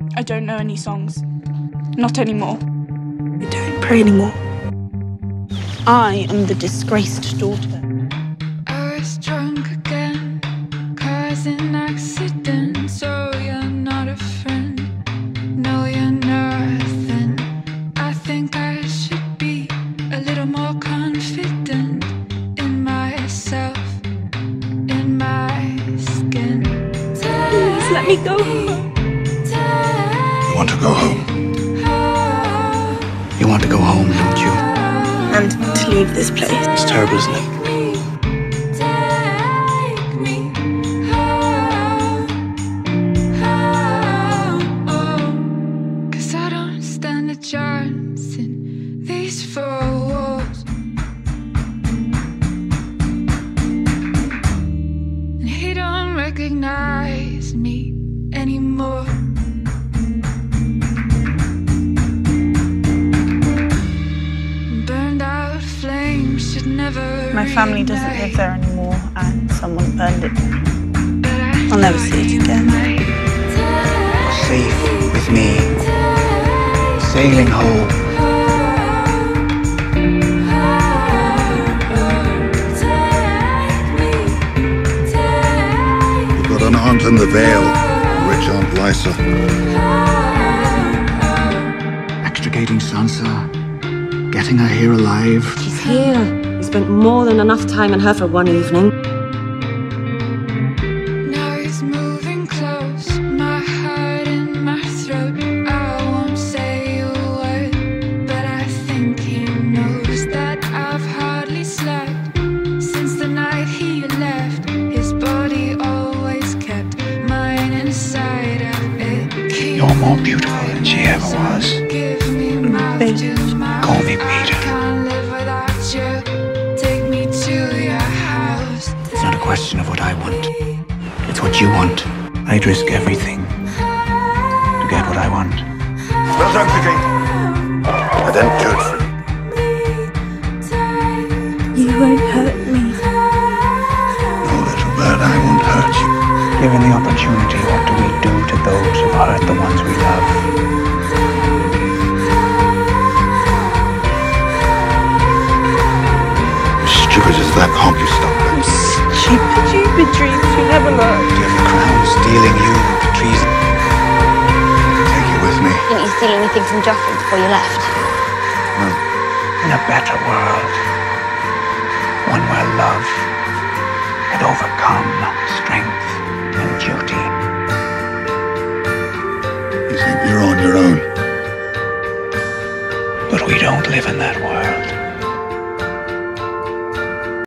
I don't know any songs. Not anymore. We don't pray anymore. I am the disgraced daughter. I was drunk again, causing accidents. So you're not a friend. No, you're nothing. I think I should be a little more confident in myself, in my skin. Please let me go home. You want to go home? You want to go home, don't you? And to leave this place. It's terrible, isn't it? Cause I don't stand a chance in these four walls. And he don't recognize me anymore. Burned out flames should never. My family doesn't live there anymore, and someone burned it. I'll I'll never see it again. Safe with me, sailing home. You've got an aunt in the Vale, rich Aunt Lysa. Extricating Sansa, getting her here alive. She's here. We spent more than enough time on her for one evening. Now he's moving close, my heart in my throat. I won't say a word, but I think he knows that I've hardly slept since the night he left. His body always kept mine inside of it. You're more beautiful than she ever was. Give me mouth to mouth. Call me Peter. Can't live without you. Take me to your house. It's not a question of what I want. It's what you want. I'd risk everything to get what I want. Well done, Vicky. I didn't do it for you. You won't hurt me. No, little bird, I won't hurt you. Given the opportunity, what do we do to those who've hurt the ones we love? Stupid as that honk you stuck with. Stupid dreams you never learned. Do you have the crown stealing you with the treason? Take you with me. Didn't you steal anything from Joffrey before you left? No. In a better world, one where love had overcome strength and duty. You think you're on your own? But we don't live in that world.